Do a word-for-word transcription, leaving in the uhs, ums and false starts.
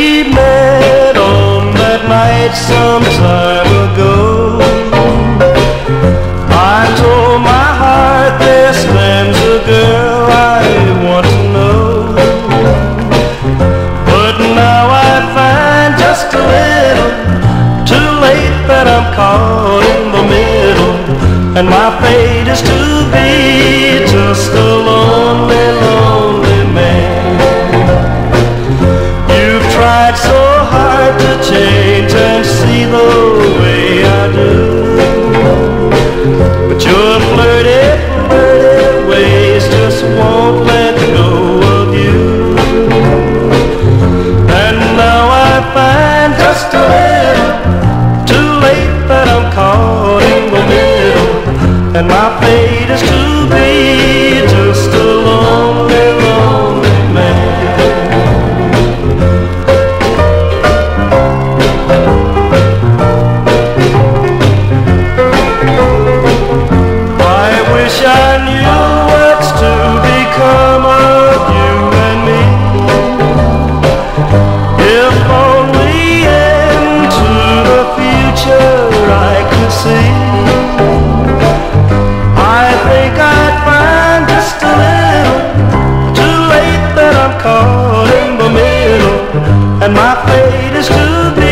we met on that night some time ago. I told my heart, there stands a girl I want to know. But now I find just a little too late that I'm caught in the middle, and my fate is to be just a lonely, lonely man. You've tried so hard to change and see the way I do, but your flirty, flirty ways just won't let go of you. And now I find just a little too late that I'm caught in the middle, and my fate is to be just a lonely, lonely man. I wish I knew what's to become of you and me. If only into the future I could see, I think I'd find just a little too late that I'm caught in the middle, and my fate is to be